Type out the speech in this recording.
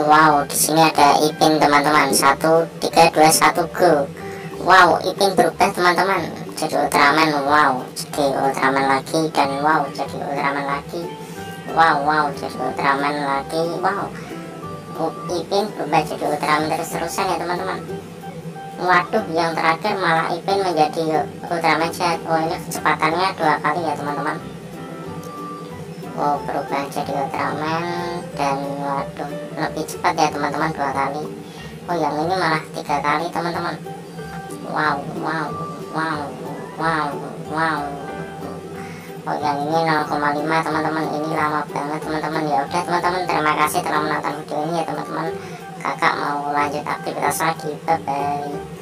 Wow, di sini ada Ipin teman-teman. 1 3 2 1 go. Wow, Ipin berubah teman-teman jadi Ultraman. Wow, jadi Ultraman lagi, dan wow, jadi Ultraman lagi. Wow, jadi Ultraman lagi. Wow, Ipin berubah jadi Ultraman terus-terusan ya teman-teman. Waduh, yang terakhir malah Ipin menjadi Ultraman sehat. Oh, ini kecepatannya 2 kali ya teman-teman. Oh, berubah jadi Ultraman, dan waduh, lebih cepat ya teman-teman 2 kali. Oh, yang ini malah 3 kali teman-teman. Wow. Oh, yang ini 0,5 teman-teman. Ini lama banget teman-teman. Ya udah teman-teman, terima kasih telah menonton video ini ya teman-teman. Kakak mau lanjut aktivitas lagi. Bye bye.